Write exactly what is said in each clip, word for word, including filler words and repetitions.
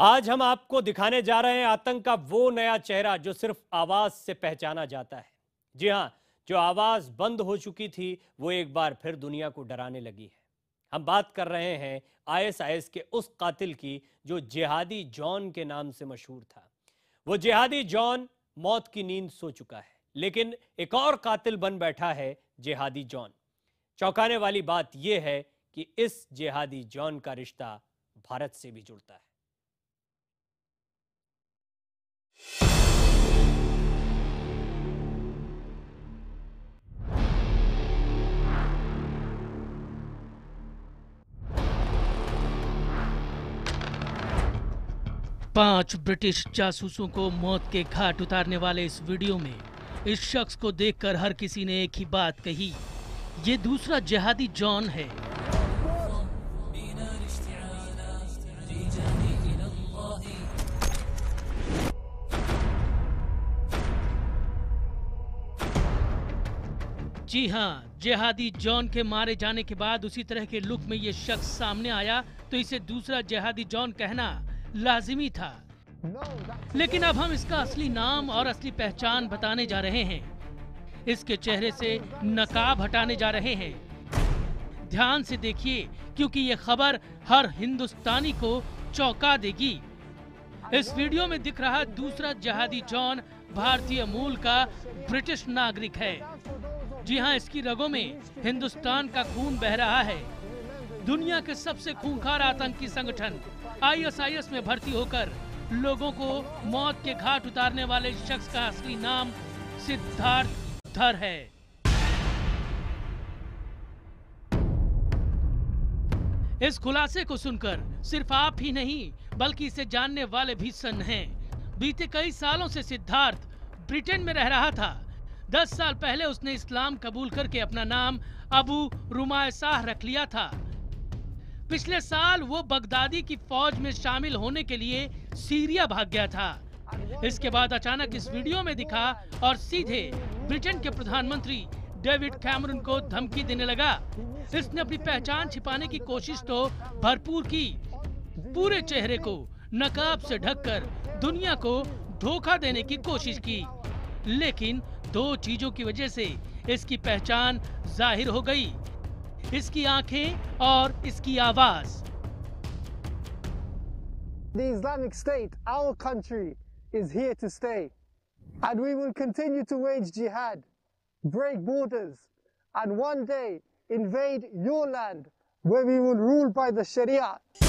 आज हम आपको दिखाने जा रहे हैं आतंक का वो नया चेहरा जो सिर्फ आवाज से पहचाना जाता है। जी हां, जो आवाज बंद हो चुकी थी वो एक बार फिर दुनिया को डराने लगी है। हम बात कर रहे हैं आईएसआईएस के उस कातिल की जो जिहादी जॉन के नाम से मशहूर था। वो जिहादी जॉन मौत की नींद सो चुका है, लेकिन एक और कातिल बन बैठा है जिहादी जॉन। चौंकाने वाली बात यह है कि इस जिहादी जॉन का रिश्ता भारत से भी जुड़ता है। पांच ब्रिटिश जासूसों को मौत के घाट उतारने वाले इस वीडियो में इस शख्स को देखकर हर किसी ने एक ही बात कही, ये दूसरा जिहादी जॉन है। जी हाँ, जिहादी जॉन के मारे जाने के बाद उसी तरह के लुक में ये शख्स सामने आया तो इसे दूसरा जिहादी जॉन कहना लाजिमी था। लेकिन अब हम इसका असली नाम और असली पहचान बताने जा रहे हैं। इसके चेहरे से नकाब हटाने जा रहे हैं। ध्यान से देखिए, क्योंकि ये खबर हर हिंदुस्तानी को चौंका देगी। इस वीडियो में दिख रहा दूसरा जिहादी जॉन भारतीय मूल का ब्रिटिश नागरिक है। जी हाँ, इसकी रगों में हिंदुस्तान का खून बह रहा है। दुनिया के सबसे खूंखार आतंकी संगठन आईएसआईएस में भर्ती होकर लोगों को मौत के घाट उतारने वाले शख्स का असली नाम सिद्धार्थ धर है। इस खुलासे को सुनकर सिर्फ आप ही नहीं बल्कि इसे जानने वाले भी सन्न हैं। बीते कई सालों से सिद्धार्थ ब्रिटेन में रह रहा था। दस साल पहले उसने इस्लाम कबूल करके अपना नाम अबू रुमायसाह रख लिया था। पिछले साल वो बगदादी की फौज में शामिल होने के लिए सीरिया भाग गया था। इसके बाद अचानक इस वीडियो में दिखा और सीधे ब्रिटेन के प्रधानमंत्री डेविड कैमरून को धमकी देने लगा। इसने अपनी पहचान छिपाने की कोशिश तो भरपूर की, पूरे चेहरे को नकाब से ढककर दुनिया को धोखा देने की कोशिश की, लेकिन दो चीजों की वजह से इसकी पहचान जाहिर हो गई, इसकी आंखें और इसकी आवाज। The Islamic State, our country, is here to stay, and we will continue to wage jihad, break borders, and one day invade your land, where we will rule by the Sharia.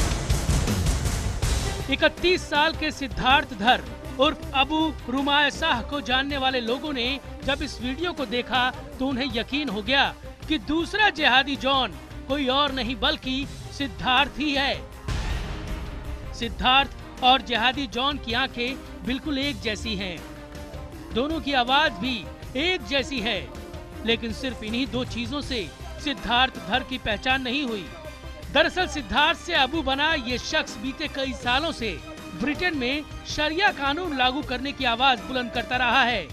इकतीस साल के सिद्धार्थ धर उर्फ अबू रुमायसाह को जानने वाले लोगों ने जब इस वीडियो को देखा तो उन्हें यकीन हो गया कि दूसरा जिहादी जॉन कोई और नहीं बल्कि सिद्धार्थ ही है। सिद्धार्थ और जिहादी जॉन की आंखें बिल्कुल एक जैसी हैं, दोनों की आवाज भी एक जैसी है, लेकिन सिर्फ इन्हीं दो चीजों से सिद्धार्थ धर की पहचान नहीं हुई। दरअसल सिद्धार्थ से अबू बना ये शख्स बीते कई सालों से ब्रिटेन में शरिया कानून लागू करने की आवाज बुलंद करता रहा है।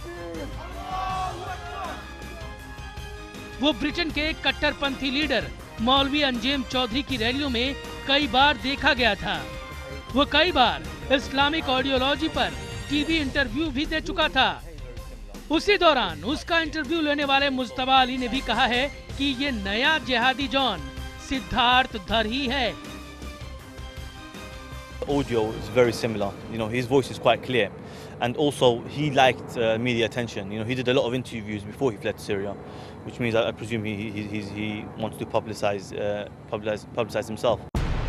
वो ब्रिटेन के कट्टरपंथी लीडर मौलवी अंजेम चौधरी की रैलियों में कई बार देखा गया था। वो कई बार इस्लामिक आइडियोलॉजी पर टीवी इंटरव्यू भी दे चुका था। उसी दौरान उसका इंटरव्यू लेने वाले मुस्तफा अली ने भी कहा है कि ये नया जिहादी जॉन सिद्धार्थ धर ही है। Audio is very similar. You know, his voice is quite clear, and also he liked uh, media attention. You know, he did a lot of interviews before he fled Syria, which means I, I presume he he he, he wants to publicize uh, publicize publicize himself.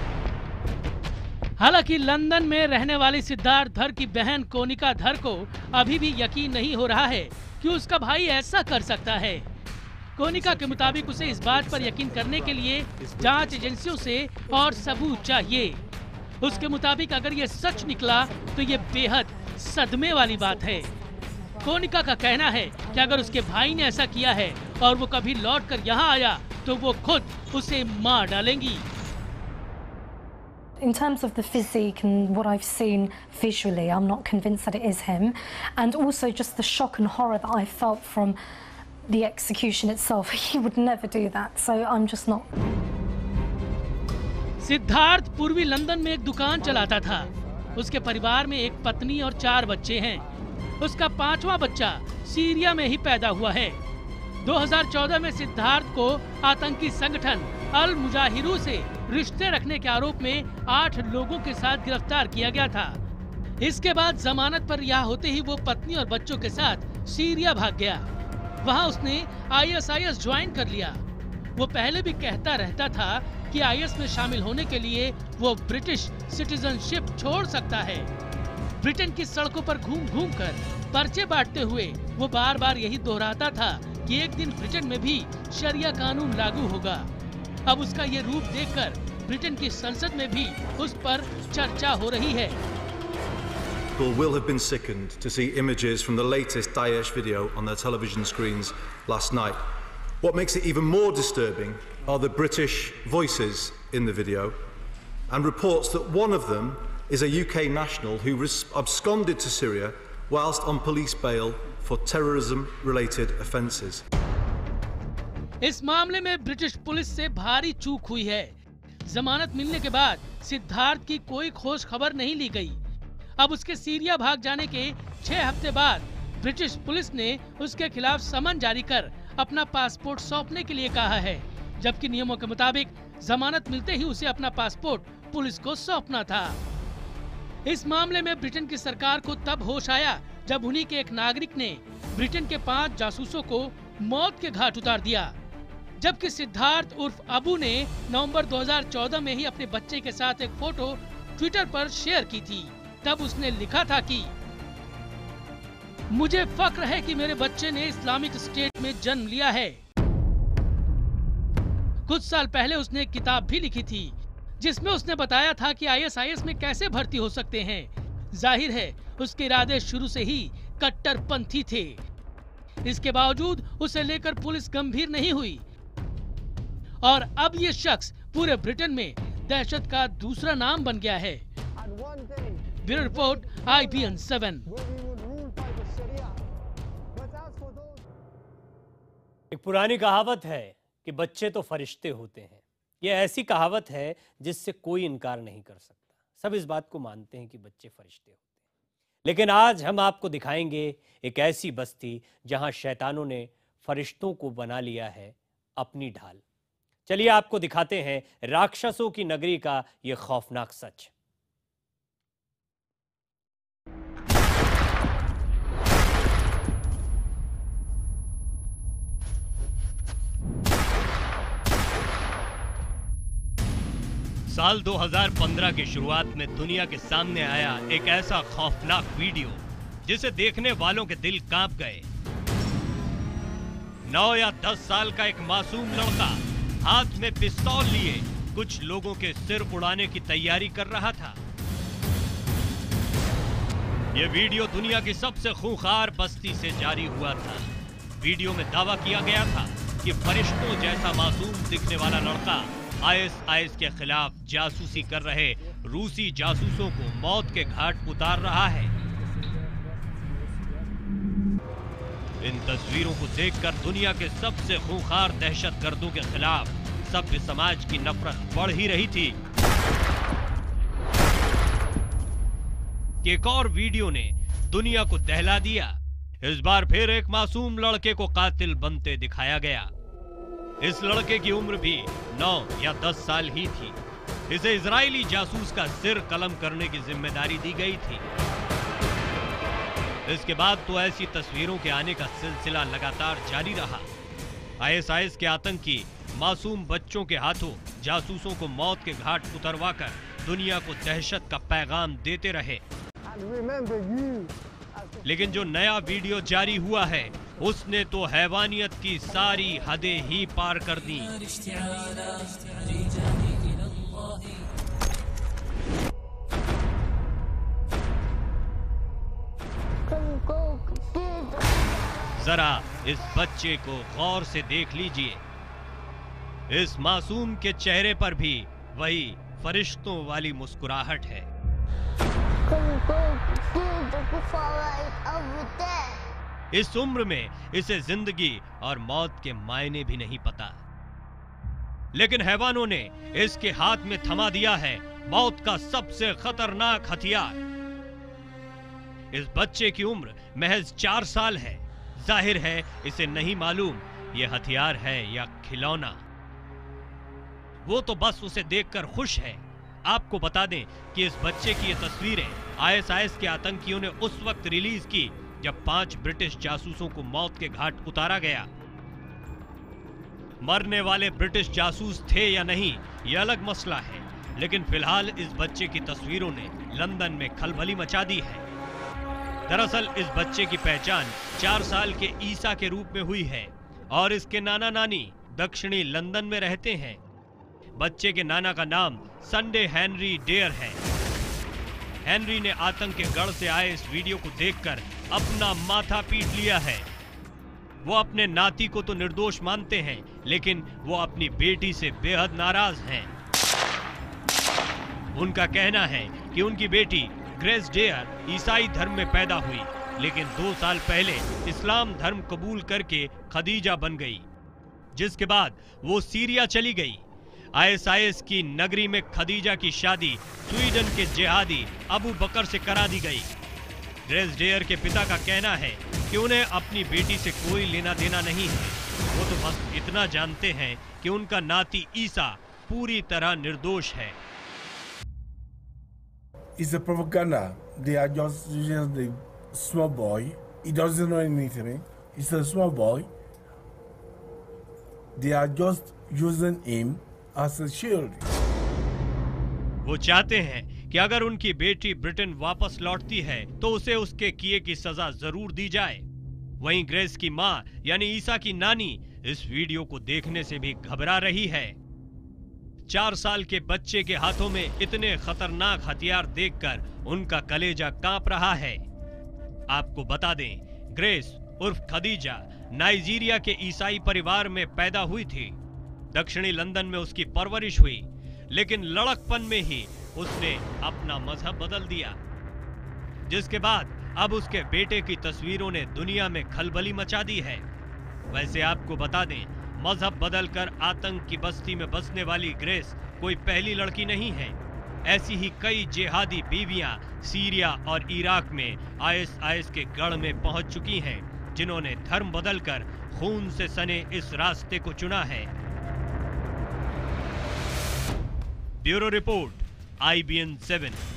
हालांकि London में रहने वाली सिद्धार्थ धर की बहन कोनिका धर को अभी भी यकीन नहीं हो रहा है कि उसका भाई ऐसा कर सकता है। कोनिका के मुताबिक उसे इस बात पर यकीन करने के लिए जांच एजेंसियों से और सबूत चाहिए। उसके मुताबिक अगर ये सच निकला तो ये बेहद सदमे वाली बात है। कोनिका का कहना है कि अगर उसके भाई ने ऐसा किया है और वो कभी लौट कर यहाँ आया तो वो खुद उसे मार डालेंगी। In terms of the physique and what I've seen visually, I'm not convinced that it is him. And also just the shock and horror that I felt from the execution itself. He would never do that, so I'm just not. Siddharth पूर्वी London में एक दुकान चलाता था। उसके परिवार में एक पत्नी और चार बच्चे हैं। उसका पांचवा बच्चा सीरिया में ही पैदा हुआ है। दो हज़ार चौदह में सिद्धार्थ को आतंकी संगठन अल मुजाहिरू से रिश्ते रखने के आरोप में आठ लोगों के साथ गिरफ्तार किया गया था। इसके बाद जमानत पर रिहा होते ही वो पत्नी और बच्चों के साथ सीरिया भाग गया। वहां उसने I S I S join कर लिया। वो पहले भी कहता रहता था कि आई एस में शामिल होने के लिए वो ब्रिटिश सिटीजनशिप छोड़ सकता है। ब्रिटेन की सड़कों पर घूम घूम कर पर्चे बांटते हुए वो बार बार यही दोहराता था कि एक दिन ब्रिटेन में भी शरिया कानून लागू होगा। अब उसका ये रूप देखकर ब्रिटेन की संसद में भी उस पर चर्चा हो रही है। People will have been sickened to see images from the latest Daesh video on their television screens last night. What makes it even more disturbing are the British voices in the video and reports that one of them is a U K national who absconded to Syria whilst on police bail for terrorism-related offences. इस मामले में British police से भारी चूक हुई है। जमानत मिलने के बाद सिद्धार्थ की कोई खोज खबर नहीं ली गई। अब उसके सीरिया भाग जाने के छह हफ्ते बाद ब्रिटिश पुलिस ने उसके खिलाफ समन जारी कर अपना पासपोर्ट सौंपने के लिए कहा है, जबकि नियमों के मुताबिक जमानत मिलते ही उसे अपना पासपोर्ट पुलिस को सौंपना था। इस मामले में ब्रिटेन की सरकार को तब होश आया जब उन्हीं के एक नागरिक ने ब्रिटेन के पांच जासूसों को मौत के घाट उतार दिया, जबकि सिद्धार्थ उर्फ अबू ने नवंबर दो हज़ार चौदह में ही अपने बच्चे के साथ एक फोटो ट्विटर पर शेयर की थी। तब उसने लिखा था कि मुझे फक्र है कि मेरे बच्चे ने इस्लामिक स्टेट में जन्म लिया है। कुछ साल पहले उसने एक किताब भी लिखी थी जिसमें उसने बताया था कि आई एस आई एस में कैसे भर्ती हो सकते हैं। जाहिर है उसके इरादे शुरू से ही कट्टरपंथी थे। इसके बावजूद उसे लेकर पुलिस गंभीर नहीं हुई और अब ये शख्स पूरे ब्रिटेन में दहशत का दूसरा नाम बन गया है। Bureau report I B N seven. एक पुरानी कहावत है कि बच्चे तो फरिश्ते होते हैं। यह ऐसी कहावत है जिससे कोई इनकार नहीं कर सकता। सब इस बात को मानते हैं कि बच्चे फरिश्ते होते हैं। लेकिन आज हम आपको दिखाएंगे एक ऐसी बस्ती जहां शैतानों ने फरिश्तों को बना लिया है अपनी ढाल। चलिए आपको दिखाते हैं राक्षसों की नगरी का यह खौफनाक सच। साल दो हज़ार पंद्रह की शुरुआत में दुनिया के सामने आया एक ऐसा खौफनाक वीडियो जिसे देखने वालों के दिल कांप गए। नौ या दस साल का एक मासूम लड़का हाथ में पिस्तौल लिए कुछ लोगों के सिर उड़ाने की तैयारी कर रहा था। यह वीडियो दुनिया की सबसे खूंखार बस्ती से जारी हुआ था। वीडियो में दावा किया गया था कि फरिश्तों जैसा मासूम दिखने वाला लड़का आई एस आई एस के खिलाफ जासूसी कर रहे रूसी जासूसों को मौत के घाट उतार रहा है। इन तस्वीरों को देखकर दुनिया के सबसे खूंखार दहशतगर्दों के खिलाफ सभ्य समाज की नफरत बढ़ ही रही थी कि एक और वीडियो ने दुनिया को दहला दिया। इस बार फिर एक मासूम लड़के को कातिल बनते दिखाया गया। इस लड़के की उम्र भी नौ या दस साल ही थी। इसे इजरायली जासूस का सिर कलम करने की जिम्मेदारी दी गई थी। इसके बाद तो ऐसी तस्वीरों के आने का सिलसिला लगातार जारी रहा। आई एस आई एस के आतंकी मासूम बच्चों के हाथों जासूसों को मौत के घाट उतरवाकर दुनिया को दहशत का पैगाम देते रहे। लेकिन जो नया वीडियो जारी हुआ है उसने तो हैवानियत की सारी हदें ही पार कर दी। जरा इस बच्चे को गौर से देख लीजिए। इस मासूम के चेहरे पर भी वही फरिश्तों वाली मुस्कुराहट है। इस उम्र में इसे जिंदगी और मौत के मायने भी नहीं पता, लेकिन हैवानों ने इसके हाथ में थमा दिया है मौत का सबसे खतरनाक हथियार। इस बच्चे की उम्र महज चार साल है। जाहिर है इसे नहीं मालूम यह हथियार है या खिलौना। वो तो बस उसे देखकर खुश है। आपको बता दें कि इस बच्चे की ये तस्वीरें आईएसआईएस के आतंकियों ने उस वक्त रिलीज की जब पांच ब्रिटिश जासूसों को मौत के घाट उतारा गया। मरने वाले ब्रिटिश जासूस थे या नहीं यह अलग मसला है, लेकिन फिलहाल इस बच्चे की तस्वीरों ने लंदन में खलबली मचा दी है। दरअसल इस बच्चे की पहचान चार साल के ईसा के रूप में हुई है और इसके नाना नानी दक्षिणी लंदन में रहते हैं। बच्चे के नाना का नाम संडे हेनरी डेयर है। हेनरी ने आतंक के गढ़ से आए इस वीडियो को देखकर अपना माथा पीट लिया है। वो अपने नाती को तो निर्दोष मानते हैं, लेकिन वो अपनी बेटी से बेहद नाराज हैं। उनका कहना है कि उनकी बेटी ग्रेस डेयर ईसाई धर्म में पैदा हुई, लेकिन दो साल पहले इस्लाम धर्म कबूल करके खदीजा बन गई, जिसके बाद वो सीरिया चली गई। आईएसआईएस की नगरी में खदीजा की शादी स्वीडन के जिहादी अबू बकर से करा दी गई। ग्रेस डेयर के पिता का कहना है कि उन्हें अपनी बेटी से कोई लेना देना नहीं है। वो तो बस इतना जानते हैं कि उनका नाती ईसा पूरी तरह निर्दोष है। It's a propaganda. They are just using the small boy. He doesn't know anything. He's a small boy. They are just using him as a shield. वो चाहते हैं कि अगर उनकी बेटी ब्रिटेन वापस लौटती है तो उसे उसके किए की सजा जरूर दी जाए। वहीं ग्रेस की मां यानी ईसा की नानी इस वीडियो को देखने से भी घबरा रही है। चार साल के बच्चे के हाथों में इतने खतरनाक हथियार देखकर उनका कलेजा कांप रहा है। आपको बता दें, ग्रेस उर्फ खदीजा नाइजीरिया के ईसाई परिवार में पैदा हुई थी। दक्षिणी लंदन में उसकी परवरिश हुई, लेकिन लड़कपन में ही उसने अपना मजहब बदल दिया, जिसके बाद अब उसके बेटे की तस्वीरों ने दुनिया में खलबली मचा दी है। वैसे आपको बता दें, मजहब बदलकर आतंक की बस्ती में बसने वाली ग्रेस कोई पहली लड़की नहीं है। ऐसी ही कई जिहादी बीवियां सीरिया और इराक में आईएसआईएस के गढ़ में पहुंच चुकी हैं, जिन्होंने धर्म बदलकर खून से सने इस रास्ते को चुना है। Bureau report, I B N seven.